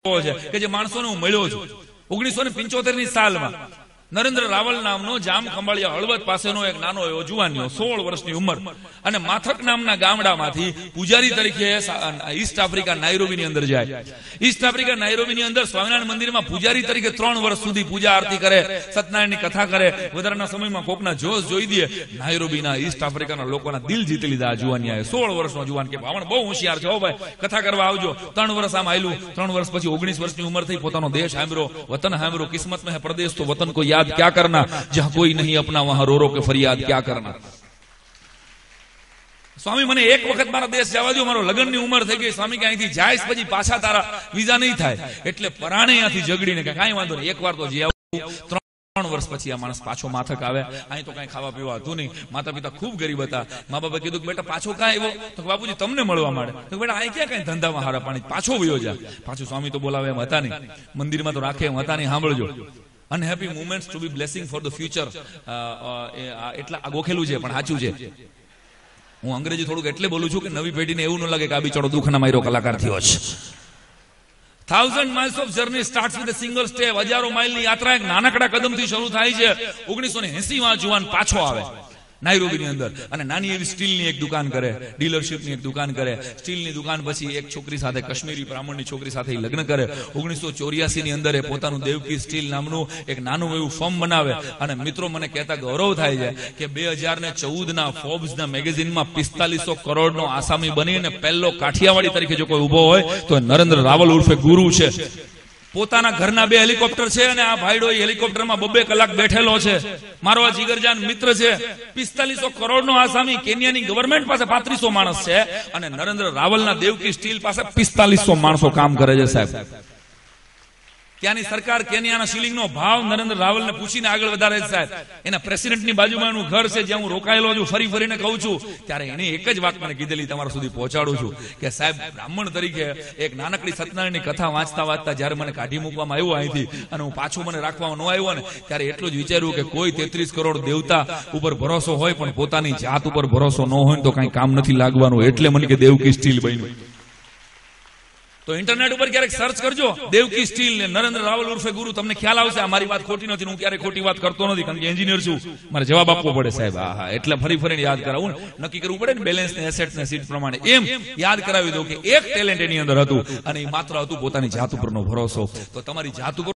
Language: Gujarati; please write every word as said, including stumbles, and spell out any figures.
કે જે માણસોને હું મળ્યો છું ઓગણીસો ને પિંચોતેર ની સાલમાં નરેન્દ્ર રાવલ નામનો જામ ખંભાળિયા હળવદ પાસેનો એક નાનો એવો જુવાનીઓ સોળ વર્ષની ઉંમર અને માથક નામના ગામડામાંથી પૂજારી તરીકે ઈસ્ટ આફ્રિકા નાયરોબીની અંદર જાય. ઈસ્ટ આફ્રિકા નાયરોબીની અંદર સ્વામિનારાયણ મંદિરમાં પૂજારી તરીકે ત્રણ વર્ષ સુધી પૂજા આરતી કરે, સત્યનારાયણની કથા કરે. વધારાના સમયમાં કોકના જોશ જોઈ દે. નાયરોબીના ઈસ્ટ આફ્રિકાના લોકોના દિલ જીતી લીધા. જુવાનિયાએ સોળ વર્ષનો જુવાન કે બાવણ બહુ હોશિયાર છે, હો ભાઈ કથા કરવા આવજો. ત્રણ વર્ષ આમ આયલું. ત્રણ વર્ષ પછી ઓગણીસ વર્ષની ઉંમર થઈ. પોતાનો દેશ હાંભળ્યો, વતન હાંભળ્યો. કિસ્મત में है प्रदेश तो वतन को याद क्या करना, जहां कोई नहीं अपना वहां रो रो के फरियाद क्या करना. સ્વામી મને એક વખત મારા દેશ જવા દો, મારો લગ્નની ઉંમર થઈ ગઈ. સ્વામી કે અહીંથી જાય પછી પાછા તારા વિઝા નહીં થાય. એટલે પરાણે અહીંયાથી ઝઘડીને કે કાંઈ વાંધો નહીં, એક વાર તો જઈ આવું. ત્રણ વર્ષ પછી આ માણસ પાછો માથક આવે. અહીં તો કઈ ખાવા પીવા હતું નહીં. માતા પિતા ખૂબ ગરીબ હતા. મા બાપે કીધું કે બેટા પાછો ક્યાં આવ્યો? તો બાપુજી તમને મળવા માંડે. તો બેટા અહીં ક્યાં કઈ ધંધામાં હારા પાણી, પાછો વયો જા. પાછું સ્વામી તો બોલાવે એમ હતા નહીં, મંદિરમાં તો રાખે એમ હતા નહીં. સાંભળજો, unhappy moments to be blessing for the future. એટલા આ ગોખેલું છે પણ સાચું છે. હું અંગ્રેજી થોડુંક એટલે બોલું છું કે નવી પેઢીને એવું ન લાગે કે આ બિચારો દુઃખના માર્યો કલાકાર થયો છે. Thousand miles of journey starts with a single step. હજારો માઇલની યાત્રા એક નાનકડા કદમથી શરૂ થાય છે. ઓગણીસો ને એસી માં જુવાન પાછો આવે નાયરોબીની અંદર અને નાની એવી સ્ટીલની એક દુકાન કરે, ડીલરશીપની એક દુકાન કરે. સ્ટીલની દુકાન પછી એક છોકરી સાથે, કાશ્મીરી બ્રાહ્મણની છોકરી સાથે લગ્ન કરે. ઓગણીસો ચોર્યાસી ની અંદર એ પોતાનું દેવકી સ્ટીલ નામનું એક નાનું એવું ફર્મ બનાવે. અને મિત્રો મને કહેતા ગૌરવ થાય છે કે બે હજાર ને ચૌદ ના ફોર્બ્સ ના મેગેઝિનમાં પિસ્તાલીસો કરોડ નો આસામી બનીને પહેલો કાઠિયાવાડી તરીકે જો કોઈ ઉભો હોય તો નરેન્દ્ર રાવલ ઉર્ફે ગુરુ છે. પોતાના ઘરના બે હેલિકોપ્ટર છે અને આ ભાઈડો હેલિકોપ્ટરમાં બબ્બે કલાક બેઠેલો છે. મારો આ જીગરજાન મિત્ર છે. પિસ્તાલીસો કરોડ નો આસામી. કેન્યાની ગવર્મેન્ટ પાસે પાંત્રીસો માણસ છે અને નરેન્દ્ર રાવલના દેવકી સ્ટીલ પાસે પિસ્તાલીસો માણસો કામ કરે છે. સાહેબ, ત્યાંની સરકાર કેન્યાના શિલિંગનો ભાવ નરેન્દ્ર રાવલને પૂછીને આગળ વધારે છે. સાહેબ, એના પ્રેસિડેન્ટની બાજુમાં એનું ઘર છે જ્યાં હું રોકાયેલો છું. ફરી ફરીને કહું છું ત્યારે એને એક જ વાત મને કીધેલી, તમારા સુધી પહોંચાડું છું કે સાહેબ, બ્રાહ્મણ તરીકે એક નાનકડી સત્યનારાયણની કથા વાંચતા વાંચતા જયારે મને કાઢી મૂકવામાં આવ્યો અહીંથી અને હું પાછું મને રાખવામાં ન આવ્યો ને, ત્યારે એટલું જ વિચાર્યું કે કોઈ તેત્રીસ કરોડ દેવતા ઉપર ભરોસો હોય પણ પોતાની જાત ઉપર ભરોસો ન હોય તો કઈ કામ નથી લાગવાનું. એટલે મને કે દેવકી સ્ટીલ બન્યું. તો ઇન્ટરનેટ ઉપર ક્યારેક સર્ચ કરજો દેવકી સ્ટીલ ને નરેન્દ્ર રાવલ ઉર્ફે ગુરુ, તમને ખ્યાલ આવશે. મારી વાત ખોટી નથી, હું ક્યારેક ખોટી વાત કરતો નથી કારણ કે એન્જિનિયર છું, મારે જવાબ આપવો પડે. સાહેબ, હા હા, એટલે ફરી ફરીને યાદ કરાવું, નક્કી કરવું પડે ને બેલેન્સ ને એસેટ ને સીટ પ્રમાણે. એમ યાદ કરાવી દઉં કે એક ટેલેન્ટ એની અંદર હતું અને એ માત્ર હતું પોતાની જાત ઉપરનો ભરોસો. તો તમારી જાત ઉપર